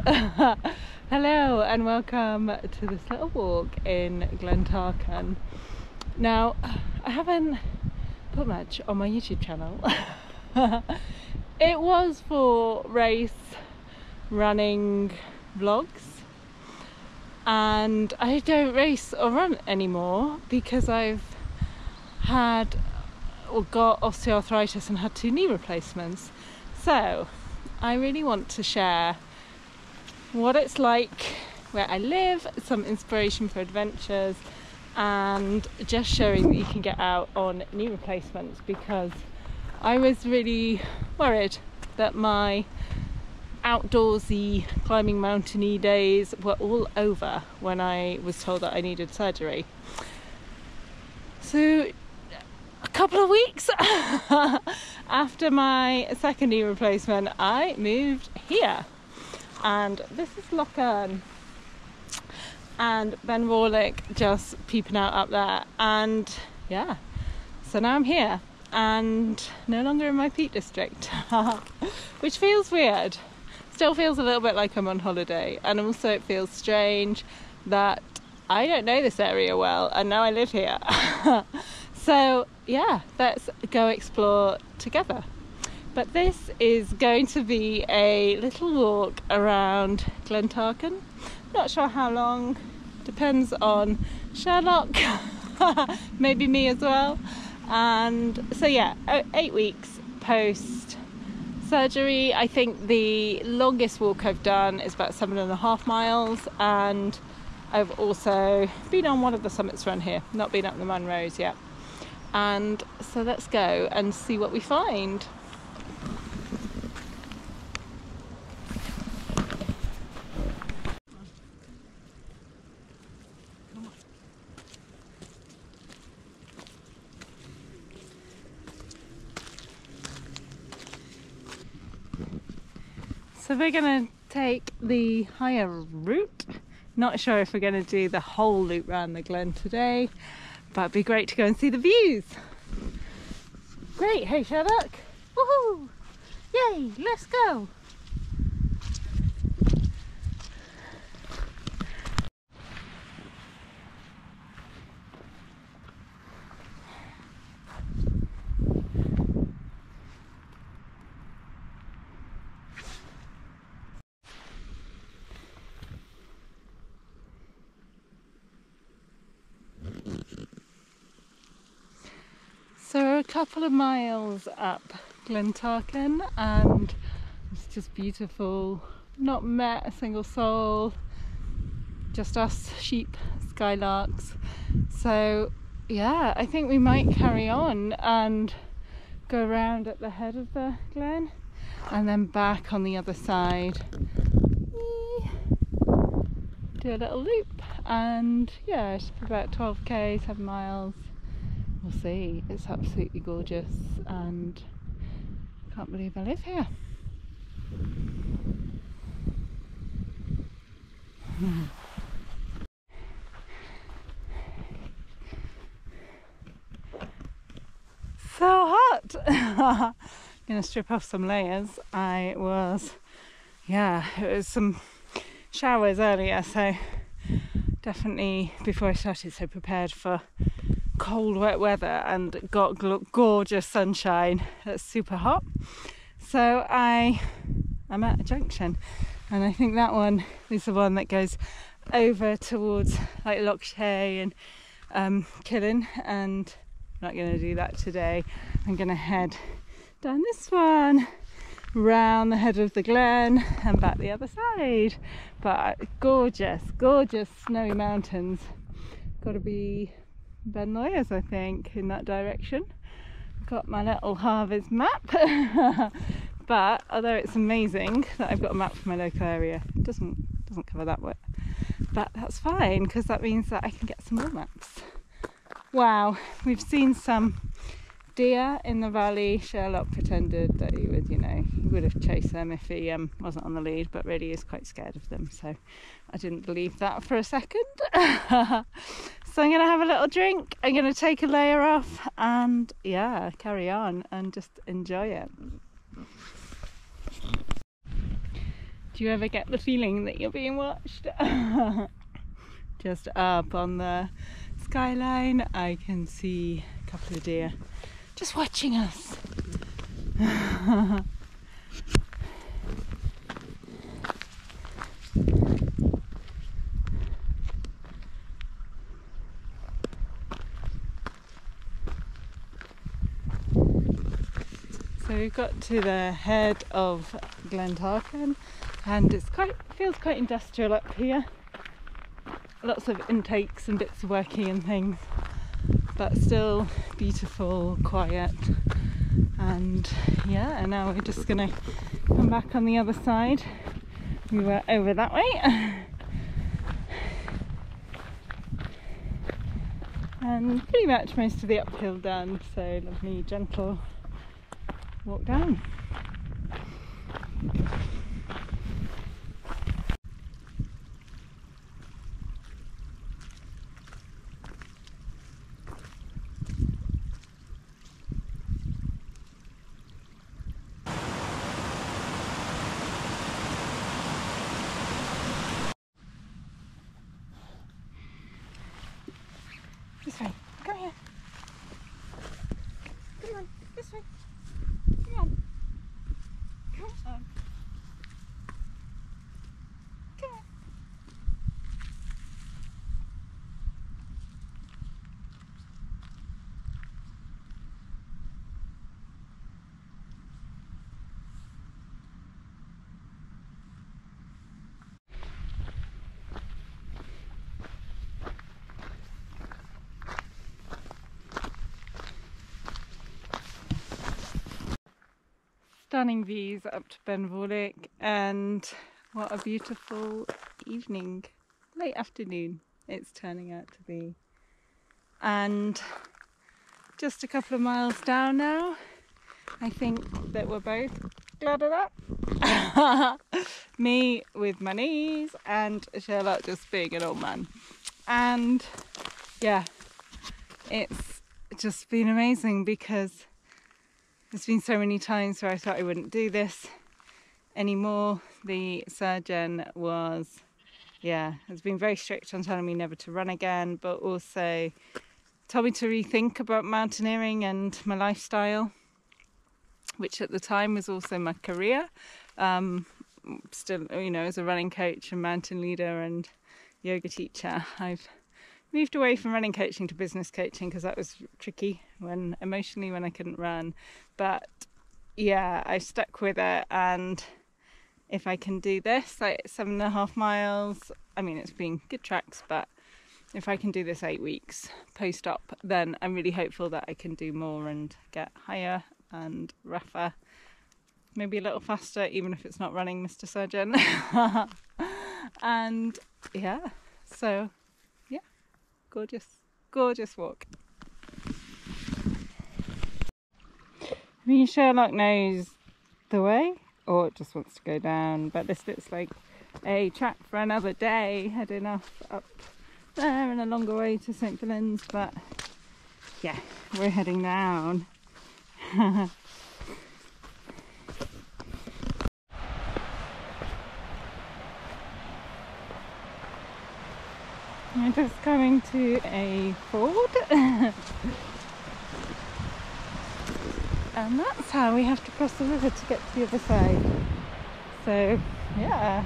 Hello and welcome to this little walk in Glen Tarken. Now, I haven't put much on my YouTube channel. It was for race running vlogs, and I don't race or run anymore because I've had or got osteoarthritis and had 2 knee replacements. So I really want to share what it's like where I live, some inspiration for adventures, and just showing that you can get out on knee replacements, because I was really worried that my outdoorsy climbing mountainy days were all over when I was told that I needed surgery. So a couple of weeks after my 2nd knee replacement, I moved here. And this is Loch Earn, and Ben Rawlick just peeping out up there, and yeah, so now I'm here and no longer in my Peak District, which feels weird. Still feels a little bit like I'm on holiday, and also it feels strange that I don't know this area well and now I live here. So yeah, let's go explore together. But this is going to be a little walk around Glen Tarken. Not sure how long, depends on Sherlock, maybe me as well. And so yeah, 8 weeks post surgery. I think the longest walk I've done is about 7.5 miles, and I've also been on one of the summits around here, not been up the Munros yet. And so let's go and see what we find. So we're going to take the higher route. Not sure if we're going to do the whole loop around the glen today, but it'd be great to go and see the views. Great, hey Sherlock! Woohoo! Yay, let's go! So we're a couple of miles up Glen Tarken, and it's just beautiful. Not met a single soul, just us, sheep, skylarks. So yeah, I think we might carry on and go around at the head of the glen and then back on the other side. Do a little loop, and yeah, it's about 12k, 7 miles. We'll see. It's absolutely gorgeous, and I can't believe I live here. So hot! I'm gonna strip off some layers. It was some showers earlier, so definitely before I started so prepared for cold wet weather, and got gorgeous sunshine. It's super hot. So I'm at a junction, and I think that one is the one that goes over towards like Loch Earn and Killen, and I'm not going to do that today. I'm going to head down this one, round the head of the glen and back the other side. But gorgeous snowy mountains. Got to be Ben Lawyers, I think, in that direction. Got my little Harvest map. But although it's amazing that I've got a map for my local area, it doesn't cover that way. But that's fine, because that means that I can get some more maps. Wow, we've seen some deer in the valley. Sherlock pretended that he would have chased them if he wasn't on the lead, but really is quite scared of them, so I didn't believe that for a second. So I'm going to have a little drink, I'm going to take a layer off, and yeah, carry on and just enjoy it. Do Do you ever get the feeling that you're being watched? Just up on the skyline I can see a couple of deer just watching us. So we've got to the head of Glen Tarken, and feels quite industrial up here. Lots of intakes and bits of working and things, but still beautiful, quiet. And yeah, and now we're just gonna come back on the other side. We were over that way. And pretty much most of the uphill done, so lovely gentle walk down. This way, come here. Come on, this way. Come on. Come on. Come on. Stunning views up to Ben Vorlich, and what a beautiful evening, late afternoon it's turning out to be. And just a couple of miles down now. I think that we're both glad of that. Me with my knees and Sherlock just being an old man. And yeah, it's just been amazing because there's been so many times where I thought I wouldn't do this anymore. The surgeon has been very strict on telling me never to run again, but also told me to rethink about mountaineering and my lifestyle, which at the time was also my career. Still, as a running coach and mountain leader and yoga teacher, I've moved away from running coaching to business coaching because that was tricky emotionally when I couldn't run. But yeah, I stuck with it, and if I can do this, like 7.5 miles, I mean it's been good tracks, but if I can do this 8 weeks post-op, then I'm really hopeful that I can do more and get higher and rougher, maybe a little faster, even if it's not running, Mr. Surgeon. And yeah, so yeah, gorgeous walk. I mean, Sherlock knows the way, or just wants to go down, but this looks like a track for another day, heading off up there and a longer way to St. Fillan's, but yeah, we're heading down. We're just coming to a ford. And that's how we have to cross the river to get to the other side. So, yeah.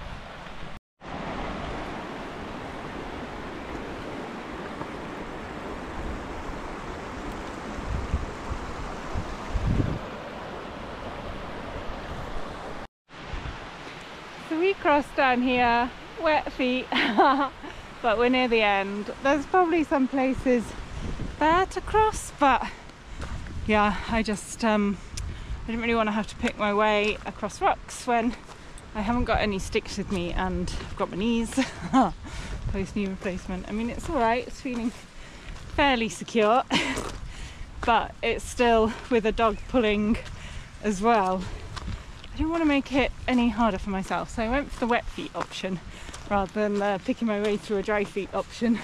So we crossed down here, wet feet, but we're near the end. There's probably some places there to cross, but yeah, I didn't really want to have to pick my way across rocks when I haven't got any sticks with me and I've got my knees post knee replacement. I mean, it's alright, it's feeling fairly secure, but it's still with a dog pulling as well. I didn't want to make it any harder for myself, so I went for the wet feet option rather than picking my way through a dry feet option.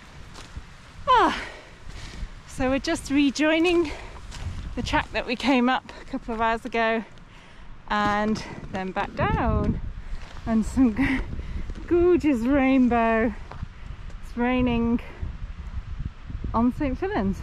So we're just rejoining the track that we came up a couple of hours ago and then back down. and some gorgeous rainbow. It's raining on St. Fillan's.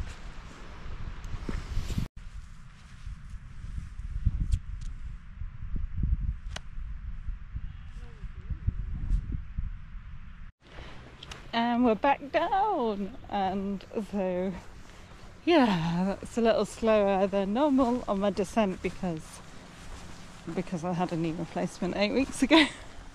And we're back down, and so yeah, that's a little slower than normal on my descent because I had a knee replacement 8 weeks ago.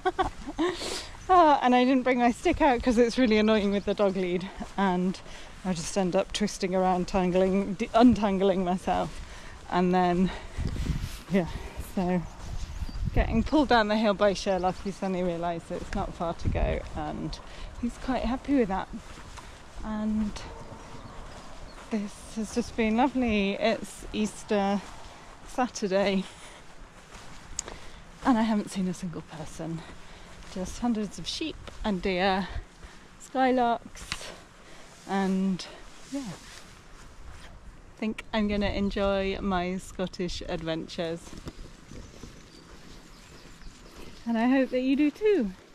And I didn't bring my stick out because it's really annoying with the dog lead, and I just end up twisting around, untangling myself, and then yeah, so getting pulled down the hill by Sherlock. He suddenly realised that it's not far to go, and he's quite happy with that. And this has just been lovely. It's Easter Saturday and I haven't seen a single person, just hundreds of sheep and deer, skylarks, and yeah, I think I'm going to enjoy my Scottish adventures, and I hope that you do too.